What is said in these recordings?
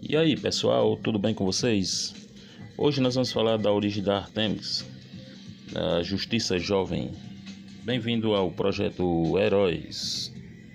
E aí pessoal, tudo bem com vocês? Hoje nós vamos falar da origem da Artemis, da Justiça Jovem. Bem-vindo ao projeto Heróis.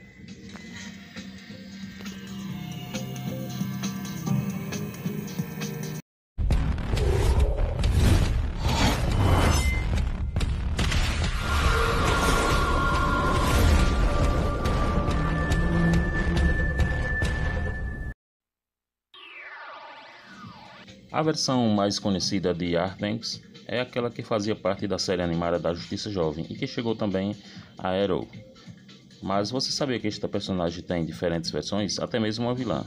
A versão mais conhecida de Artemis é aquela que fazia parte da série animada da Justiça Jovem e que chegou também a Arrow. Mas você sabia que esta personagem tem diferentes versões, até mesmo uma vilã?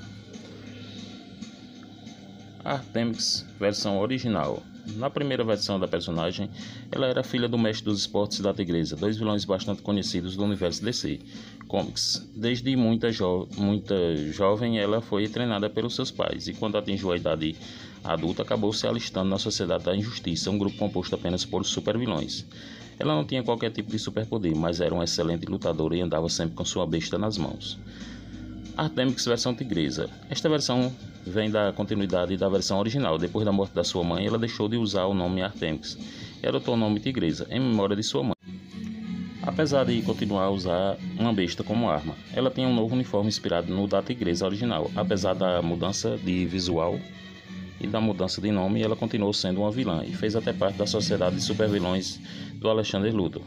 Artemis, versão original. Na primeira versão da personagem, ela era filha do mestre dos esportes da Tigresa, dois vilões bastante conhecidos do universo DC Comics. Desde muito jovem, ela foi treinada pelos seus pais, e quando atingiu a idade adulta, acabou se alistando na Sociedade da Injustiça, um grupo composto apenas por supervilões. Ela não tinha qualquer tipo de superpoder, mas era uma excelente lutadora e andava sempre com sua besta nas mãos. Artemis versão Tigresa. Esta versão vem da continuidade da versão original. Depois da morte da sua mãe, ela deixou de usar o nome Artemis e adotou o nome Tigresa, em memória de sua mãe. Apesar de continuar a usar uma besta como arma, ela tinha um novo uniforme inspirado no da Tigresa original. Apesar da mudança de visual e da mudança de nome, ela continuou sendo uma vilã e fez até parte da sociedade de supervilões do Alexander Luthor.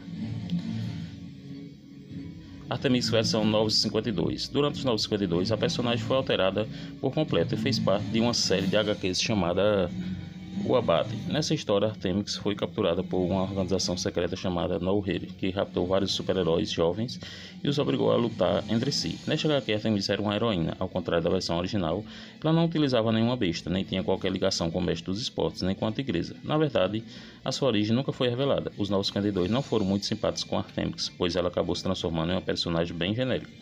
Artemis versão 952. Durante os 952, a personagem foi alterada por completo e fez parte de uma série de HQs chamada O Abate. Nessa história, Artemis foi capturada por uma organização secreta chamada No-Hero, que raptou vários super-heróis jovens e os obrigou a lutar entre si. Nesta HQ, Artemis era uma heroína. Ao contrário da versão original, ela não utilizava nenhuma besta, nem tinha qualquer ligação com o mestre dos esportes, nem com a Tigresa. Na verdade, a sua origem nunca foi revelada. Os 952 não foram muito simpáticos com Artemis, pois ela acabou se transformando em uma personagem bem genérica.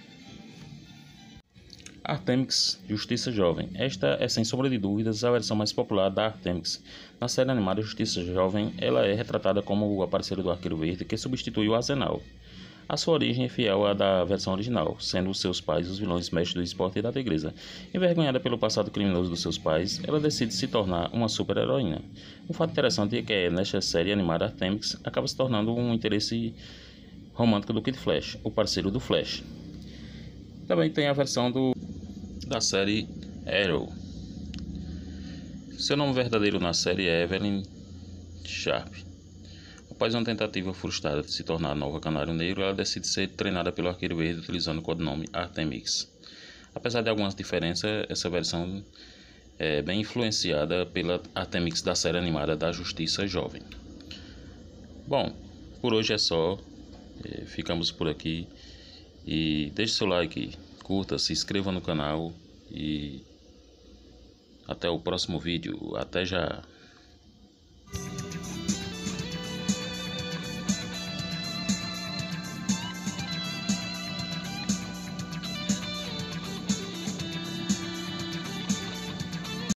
Artemis, Justiça Jovem. Esta é sem sombra de dúvidas a versão mais popular da Artemis. Na série animada Justiça Jovem, ela é retratada como a parceira do Arqueiro Verde que substitui o Arsenal. A sua origem é fiel à da versão original, sendo seus pais os vilões mestres do esporte e da Tigresa. Envergonhada pelo passado criminoso dos seus pais, ela decide se tornar uma super-heroína. Um fato interessante é que nesta série animada Artemis acaba se tornando um interesse romântico do Kid Flash, o parceiro do Flash. Também tem a versão da série Arrow. Seu nome verdadeiro na série é Evelyn Sharp. Após uma tentativa frustrada de se tornar a nova Canário Negro, ela decide ser treinada pelo Arqueiro Verde utilizando o codinome Artemis. Apesar de algumas diferenças, essa versão é bem influenciada pela Artemis da série animada da Justiça Jovem. Bom, por hoje é só. Ficamos por aqui. E deixe seu like, curta, se inscreva no canal e até o próximo vídeo. Até já!